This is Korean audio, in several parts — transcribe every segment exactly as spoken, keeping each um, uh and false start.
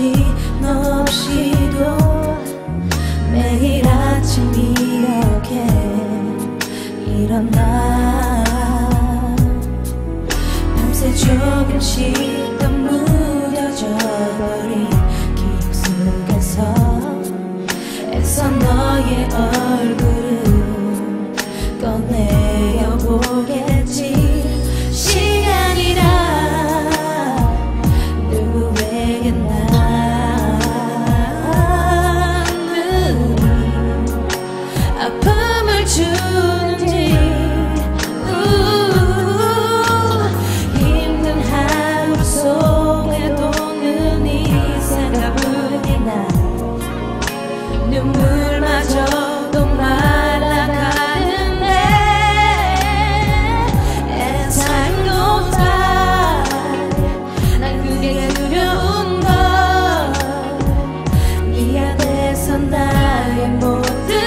없이 너 없이도 매일 아침 이렇게 일어나 밤새 조금씩 더 무뎌져 버린 기억 속에서 애써 너의 얼굴을 꺼내어 보겠지. 시간이란 누구에게나 아픔을 주는지 우 힘든 하루 속에도 눈이 새까맣게 나 눈물마저도 말라가는데 애상도 다 난 그게 두려운 걸 미안해서 나의 모든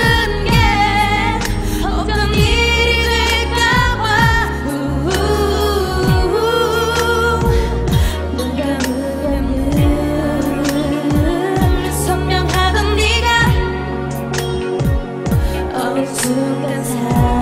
순간